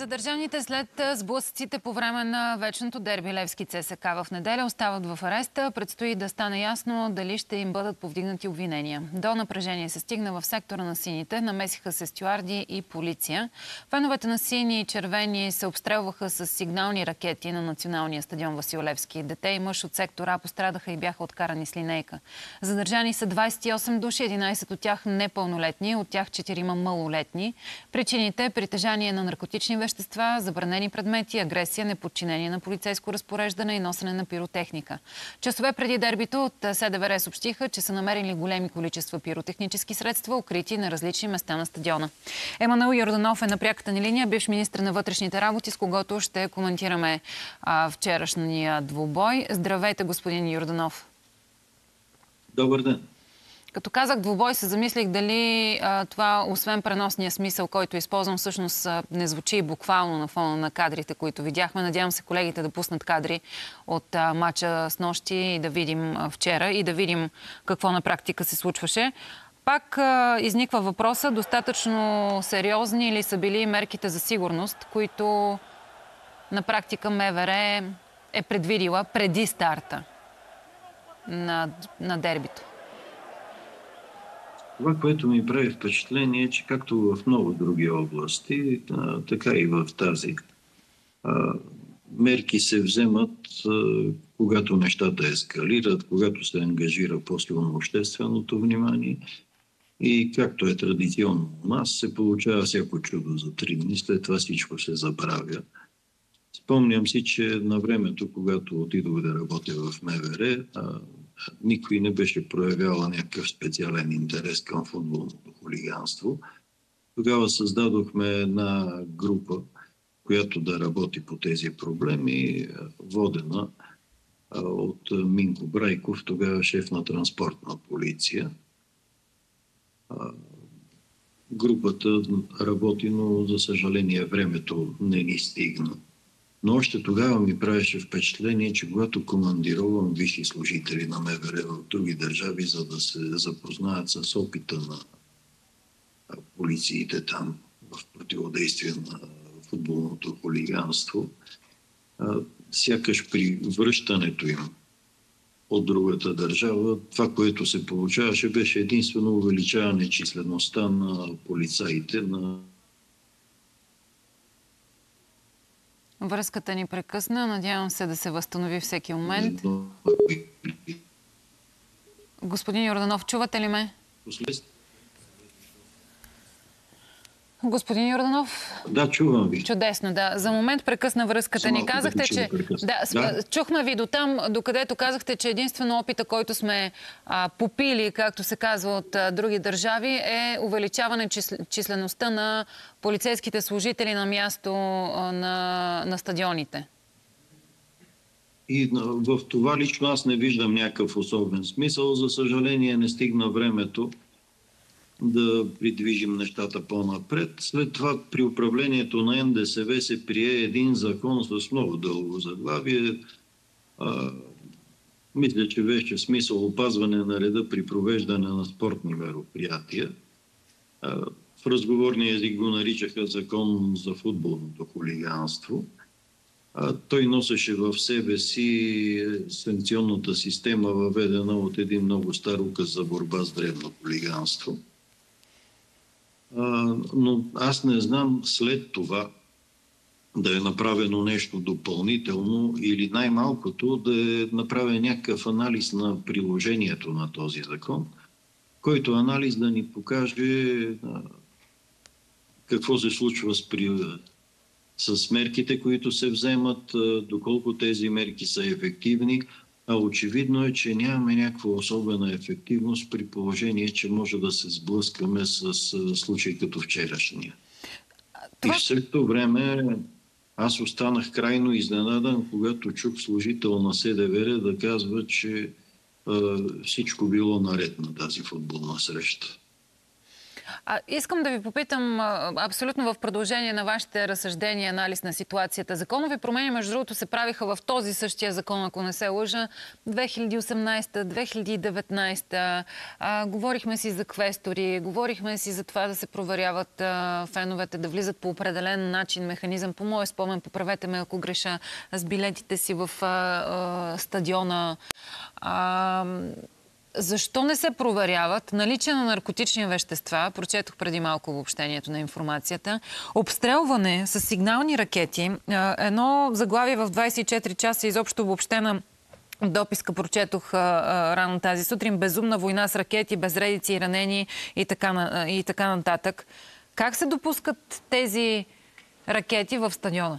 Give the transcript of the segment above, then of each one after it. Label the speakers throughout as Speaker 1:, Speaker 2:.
Speaker 1: Задържаните след сблъсъците по време на вечното дерби Левски ЦСКА в неделя остават в ареста. Предстои да стане ясно дали ще им бъдат повдигнати обвинения. До напрежение се стигна в сектора на сините. Намесиха се стюарди и полиция. Феновете на сини и червени се обстрелваха с сигнални ракети на националния стадион Васил Левски. Дете и мъж от сектора пострадаха и бяха откарани с линейка. Задържани са 28 души, 11 от тях непълнолетни, от тях 4 малолетни. Причините – притежание на наркотични вещества, забранени предмети, агресия, неподчинение на полицейско разпореждане и носене на пиротехника. Часове преди дербито от СДВР съобщиха, че са намерили големи количества пиротехнически средства, укрити на различни места на стадиона. Емануил Йорданов е на пряката ни линия, бивш министър на вътрешните работи, с когото ще коментираме вчерашния двубой. Здравейте, господин Йорданов.
Speaker 2: Добър ден.
Speaker 1: Като казах двубой, се замислих дали това, освен преносния смисъл, който използвам, всъщност не звучи буквално на фона на кадрите, които видяхме. Надявам се колегите да пуснат кадри от мача с нощи и да видим вчера и да видим какво на практика се случваше. Пак изниква въпроса, достатъчно сериозни ли са били мерките за сигурност, които на практика МВР е предвидила преди старта на дербито?
Speaker 2: Това, което ми прави впечатление, е, че както в много други области, така и в тази, мерки се вземат, когато нещата ескалират, когато се ангажира по-силно общественото внимание. И както е традиционно у нас, се получава всяко чудо за 3 дни, след това всичко се забравя. Спомням си, че на времето, когато отидох да работя в МВР, никой не беше проявявал някакъв специален интерес към футболното хулиганство. Тогава създадохме една група, която да работи по тези проблеми, водена от Минко Брайков, тогава шеф на транспортна полиция. Групата работи, но за съжаление времето не ни стигна. Но още тогава ми правеше впечатление, че когато командировам висши служители на МВР в други държави, за да се запознаят с опита на полициите там в противодействие на футболното хулиганство, сякаш при връщането им от другата държава, това, което се получаваше, беше единствено увеличаване числеността на полицаите на...
Speaker 1: Връзката ни прекъсна. Надявам се да се възстанови всеки момент. Господин Йорданов, чувате ли ме? Господин Йорданов?
Speaker 2: Да, чувам ви.
Speaker 1: Чудесно, да. За момент прекъсна връзката ни. Казахте, че... Да, чухме ви до там, докъдето казахте, че единствено опита, който сме попили, както се казва от други държави, е увеличаване числеността на полицейските служители на място на стадионите.
Speaker 2: И в това лично аз не виждам някакъв особен смисъл. За съжаление не стигна времето да придвижим нещата по-напред. След това при управлението на НДСВ се прие един закон с много дълго заглавие. Мисля, че беше в смисъл опазване на реда при провеждане на спортни мероприятия. В разговорния език го наричаха закон за футболното хулиганство. Той носеше в себе си санкционната система, въведена от един много стар указ за борба с дребно хулиганство. Но аз не знам след това да е направено нещо допълнително или най-малкото да е направен някакъв анализ на приложението на този закон, който анализ да ни покаже какво се случва с мерките, които се вземат, доколко тези мерки са ефективни. А очевидно е, че нямаме някаква особена ефективност при положение, че може да се сблъскаме с случаи като вчерашния. И в същото време аз останах крайно изненадан, когато чух служител на СДВР да казва, че всичко било наред на тази футболна среща.
Speaker 1: Искам да ви попитам абсолютно в продължение на вашите разсъждения и анализ на ситуацията. Законови промени, между другото, се правиха в този същия закон, ако не се лъжа, 2018-2019. Говорихме си за квестори, говорихме си за това да се проверяват феновете, да влизат по определен начин, механизъм. По моя спомен, поправете ме ако греша, с билетите си в стадиона. Защо не се проверяват наличие на наркотични вещества? Прочетох преди малко обобщението на информацията. Обстрелване с сигнални ракети. Едно заглавие в 24 часа изобщо обобщена дописка прочетох рано тази сутрин. Безумна война с ракети, безредици и ранени и така нататък. Как се допускат тези ракети в стадиона?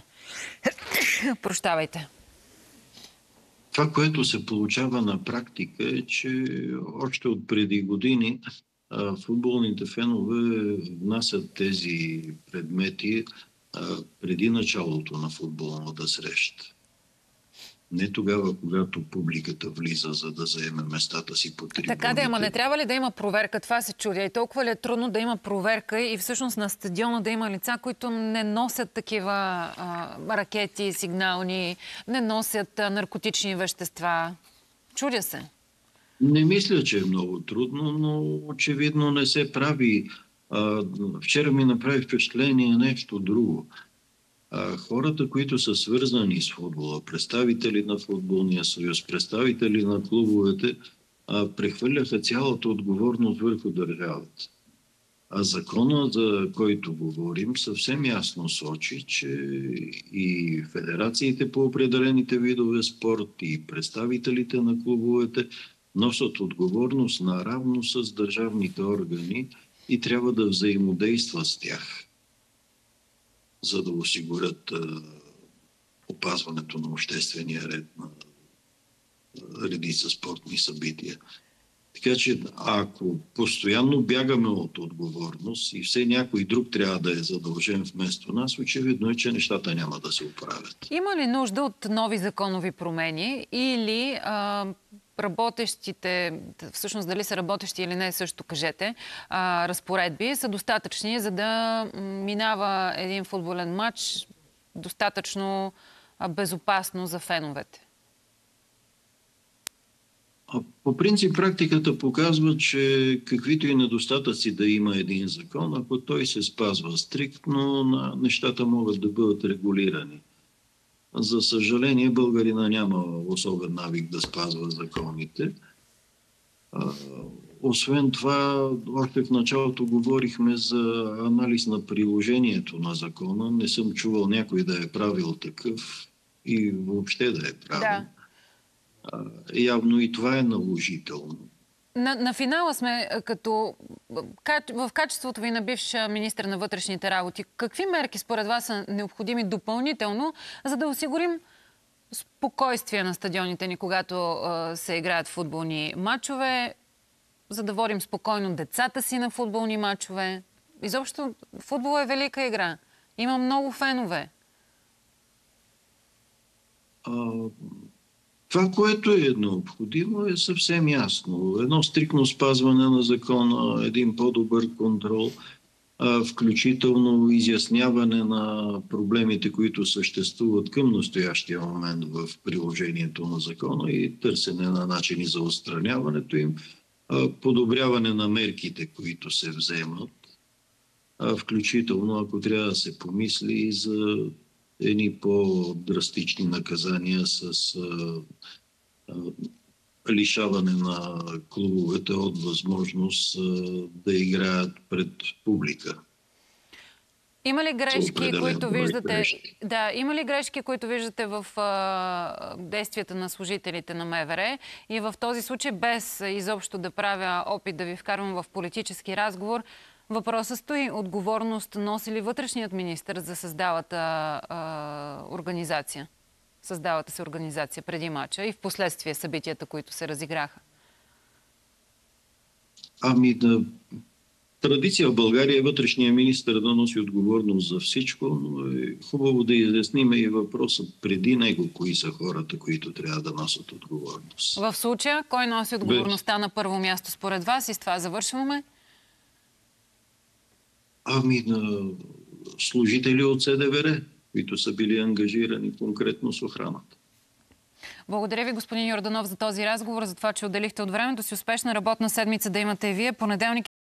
Speaker 1: Прощавайте.
Speaker 2: Това, което се получава на практика е, че още от преди години футболните фенове внасят тези предмети преди началото на футболната среща. Не тогава, когато публиката влиза, за да заеме местата си по трибуните.
Speaker 1: Така да, ама не трябва ли да има проверка? Това се чудя. И толкова ли е трудно да има проверка и всъщност на стадиона да има лица, които не носят такива ракети, сигнални, не носят наркотични вещества? Чудя се.
Speaker 2: Не мисля, че е много трудно, но очевидно не се прави. Вчера ми направи впечатление нещо друго. Хората, които са свързани с футбола, представители на футболния съюз, представители на клубовете, прехвърляха цялата отговорност върху държавата. А закона, за който говорим, съвсем ясно сочи, че и федерациите по определените видове спорт, и представителите на клубовете носят отговорност наравно с държавните органи и трябва да взаимодействат с тях, за да осигурят опазването на обществения ред на редица спортни събития. Така че, ако постоянно бягаме от отговорност и все някой друг трябва да е задължен вместо нас, очевидно е, че нещата няма да се оправят.
Speaker 1: Има ли нужда от нови законови промени или работещите, всъщност дали са работещи или не, също кажете, разпоредби са достатъчни, за да минава един футболен матч достатъчно безопасно за феновете?
Speaker 2: По принцип, практиката показва, че каквито и недостатъци да има един закон, ако той се спазва стриктно, нещата могат да бъдат регулирани. За съжаление, българина няма особен навик да спазва законите. Освен това, още в началото говорихме за анализ на приложението на закона. Не съм чувал някой да е правил такъв и въобще да е правил. Да. Явно и това е наложително.
Speaker 1: На финала сме в качеството ви на бивш министър на вътрешните работи. Какви мерки според вас са необходими допълнително, за да осигурим спокойствие на стадионите ни, когато се играят футболни матчове, за да водим спокойно децата си на футболни матчове? Изобщо футбол е велика игра. Има много фенове.
Speaker 2: Това, което е необходимо, е съвсем ясно. Едно стриктно спазване на закона, един по-добър контрол, включително изясняване на проблемите, които съществуват към настоящия момент в приложението на закона и търсене на начини за отстраняването им, подобряване на мерките, които се вземат, включително, ако трябва да се помисли и за едни по-драстични наказания с лишаване на клубовете от възможност да играят пред публика.
Speaker 1: Има ли грешки, които виждате? Да, има ли грешки, които виждате в действията на служителите на МВР? И в този случай, без изобщо да правя опит да ви вкарвам в политически разговор, въпросът стои: отговорност носи ли вътрешният министър за създалата се организация преди мача и в последствие събитията, които се разиграха?
Speaker 2: Традиция в България е вътрешния министър да носи отговорност за всичко, но е хубаво да изясним и въпроса преди него, кои са хората, които трябва да носят отговорност.
Speaker 1: В случая, кой носи отговорността на първо място според вас? И с това завършваме.
Speaker 2: Ами на служители от СДВР, които са били ангажирани конкретно с охраната.
Speaker 1: Благодаря ви, господин Йорданов, за този разговор, за това, че отделихте от времето си. Успешна работна седмица да имате и вие. Понеделник